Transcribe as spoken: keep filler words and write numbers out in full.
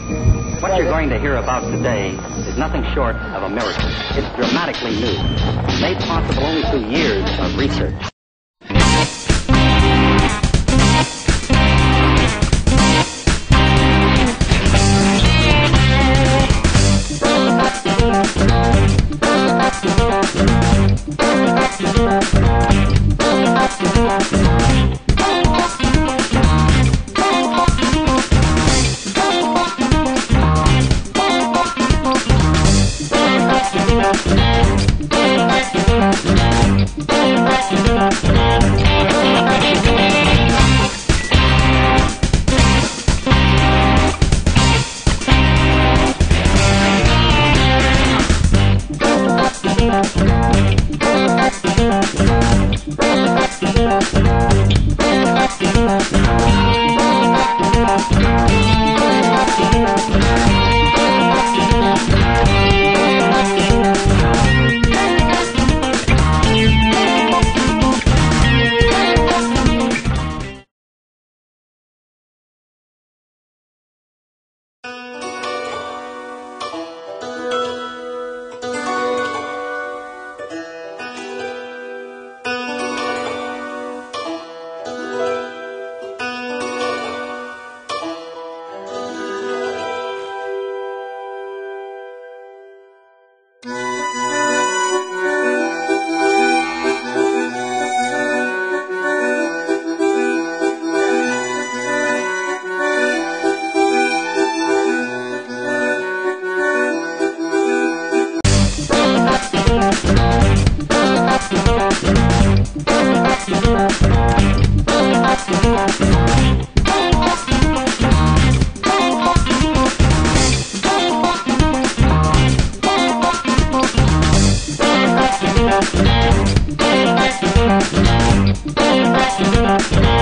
What you're going to hear about today is nothing short of a miracle. It's dramatically new, made possible only through years of research. We'll be right back.